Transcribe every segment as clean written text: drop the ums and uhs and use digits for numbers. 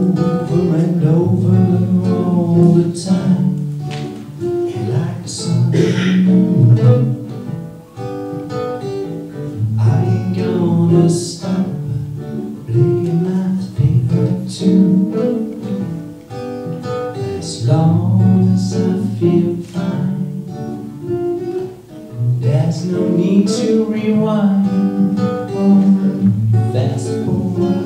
over and over all the time, like the sun and moon. I ain't gonna stop playing my favorite tune, as long as I feel fine. There's no need to rewind or fast forward.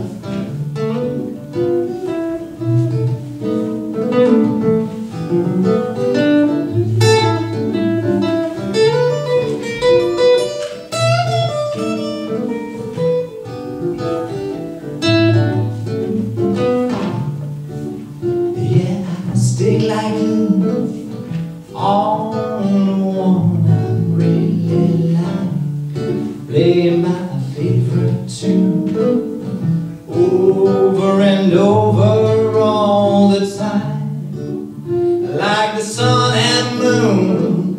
Stick like glue on the one I really like, playing my favorite tune over and over all the time, like the sun and moon.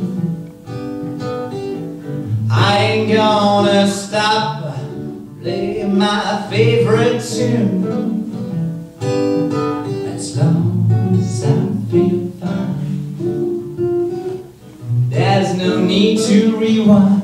I ain't gonna stop playing my favorite tune, as long as I feel fine. There's no need to rewind.